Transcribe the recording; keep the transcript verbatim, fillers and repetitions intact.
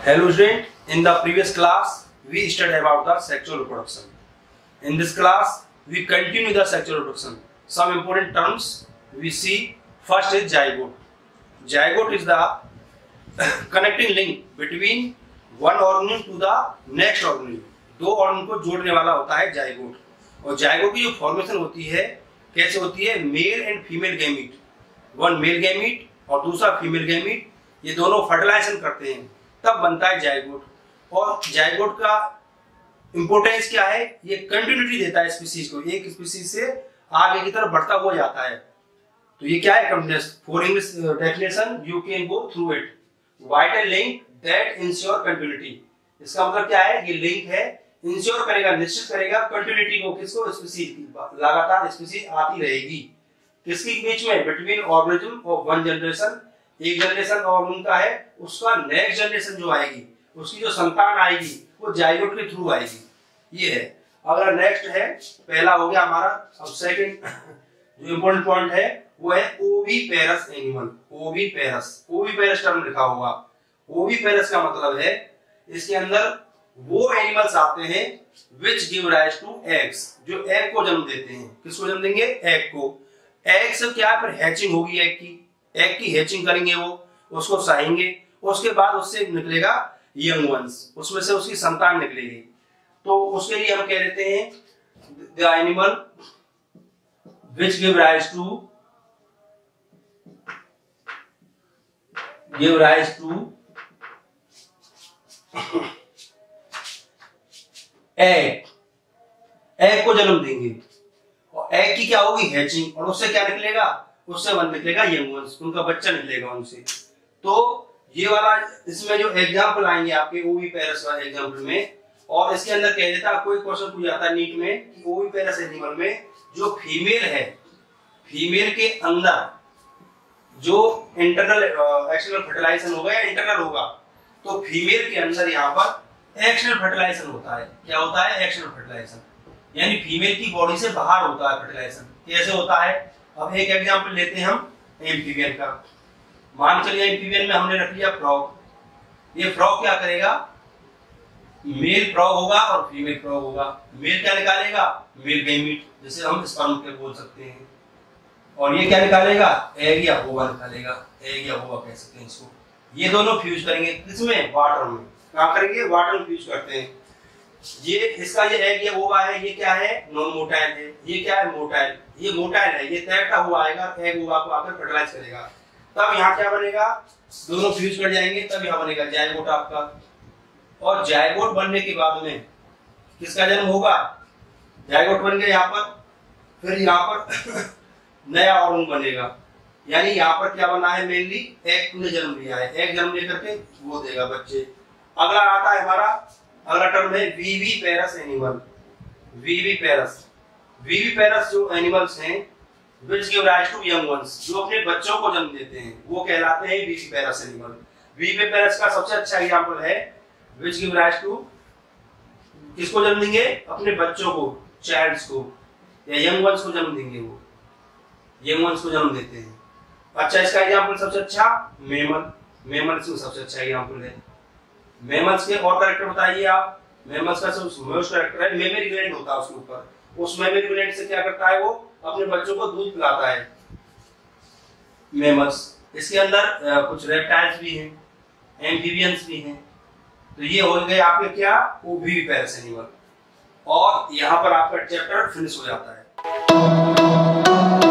Hello student, in the previous class we studied about the sexual reproduction. In this class we continue the sexual reproduction. Some important terms we see. First is zygote. Zygote is the connecting link between one organism to the next organism. दो organ को जोड़ने वाला होता है zygote. और zygote की जो formation होती है कैसे होती है? Male and female gamete, one male gamete और दूसरा फीमेल गैमीट, ये दोनों फर्टिलाइजेशन करते हैं तब बनता है जाइगोट. और जाइगोट का इंपोर्टेंस क्या है? ये कंटिन्यूटी देता है स्पीसीज को, एक स्पीसीज से आगे की तरफ बढ़ता हुआ जाता है. तो ये क्या है? For English definition you can go through it. Vital link that ensure continuity. इसका मतलब क्या है? ये लिंक है, इंश्योर करेगा, निश्चित करेगा कंटिन्यूटी को. किसको? स्पीसीज की. लगातार स्पीसीज आती रहेगी. किसके बीच में? Between organism of one generation. एक जनरेशन ऑर्गेनिज्म का है, उसका नेक्स्ट जनरेशन जो आएगी, उसकी जो संतान आएगी वो जाइगोट के थ्रू आएगी. ये है. अगर नेक्स्ट है, पहला हो गया हमारा. अब सेकंड जो इंपॉर्टेंट पॉइंट है वो है oviparous animal. Oviparous, oviparous term लिखा होगा. ओविपेरस का मतलब है इसके अंदर वो एनिमल्स आते हैं which give rise to eggs, जो एग को जन्म देते हैं. किसको जन्म देंगे? एग को. एग से क्या? फिर हैचिंग होगी एग की. एग की हैचिंग करेंगे, वो उसको सहेंगे, उसके बाद उससे निकलेगा यंग वंस, उसमें से उसकी संतान निकलेगी. तो उसके लिए हम कह देते हैं the animal which give rise to give rise to egg. Egg को जन्म देंगे और एग की क्या होगी? हैचिंग. और उससे क्या निकलेगा? उससे वन निकलेगा यंग वंस, उनका बच्चा निकलेगा उनसे. तो ये वाला इसमें जो एग्जांपल आएंगे आपके ओविपेरस वाले एग्जांपल में, और इसके अंदर कह देता कोई क्वेश्चन पूछ जाता है नीट में कि ओविपेरस एनिमल में जो फीमेल है, फीमेल के अंदर जो इंटरनल एक्सटर्नल फर्टिलाइजेशन होगा या इंटरनल होगा, तो फीमेल के अंदर यहाँ पर एक्सटर्नल फर्टिलाइजेशन होता है. क्या होता है? एक्सटर्नल फर्टिलाइजेशन, यानी फीमेल की बॉडी से बाहर होता है फर्टिलाइजेशन. कैसे होता है? अब एक एग्जांपल लेते हैं हम एम्फीबियन का. मान चलिए एम्फीबियन में हमने रख लिया फ्रॉग. ये फ्रॉग क्या करेगा? मेल फ्रॉग होगा और फीमेल फ्रॉग होगा. मेल क्या निकालेगा? मेल गैमीट, जैसे हम स्पर्म के बोल सकते हैं. और ये क्या निकालेगा? एग या ओवा निकालेगा. एग या ओवा कह सकते हैं इसको. ये दोनों फ्यूज करेंगे किसमें? वाटर में. क्या करेंगे? वाटर में फ्यूज करते हैं. ये इसका ये एग या ओवा है, ये क्या है? नॉन मोटाइल है. ये क्या है? मोटाइल. ये मोटाइल है, ये तैरता हुआ आएगा, एग ओवा को आकर फर्टिलाइज करेगा. तब यहाँ क्या बनेगा? दोनों फ्यूज कर जाएंगे, तब यहाँ बनेगा जाइगोट आपका. और जाइगोट बनने के बाद में किसका जन्म होगा? जाइगोट बन गया यहाँ पर, फिर यहाँ पर नया ऑर्गन बनेगा. यानी यहाँ पर क्या बना है? मेनली एग ने जन्म लिया है. एग जन्म लेकर के वो देगा बच्चे. अगला आता है हमारा, अगला टर्म है विविपेरस एनिमल. विविपेरस. विविपेरस जो एनिमल्स हैं which give rise to young ones, जो अपने बच्चों को जन्म देते हैं, वो कहलाते हैं विविपेरस एनिमल. विविपेरस का सबसे अच्छा एग्जांपल है which give rise to, किसको जन्म देंगे? अपने बच्चों को, चाइल्ड्स को या यंग वंस को जन्म देंगे. वो यंग वंस को जन्म देते हैं. अच्छा, इसका एग्जांपल सबसे अच्छा मेमल. मेमल इसमें सबसे अच्छा एग्जांपल है. मेमल्स के और कैरेक्टर बताइए आप. मेमल्स का सबसे मोस्ट कैरेक्टर है मेमरी ग्लैंड होता है उसके ऊपर. उस मेमरी ग्लैंड से क्या करता है? वो अपने बच्चों को दूध पिलाता है. मेमल्स. इसके अंदर आ, कुछ रेप्टाइल्स भी हैं, एम्फीबियंस भी हैं. तो ये हो गए आपके क्या? Oviparous animal. और यहाँ पर आपका चैप्टर फिनिश हो जाता है.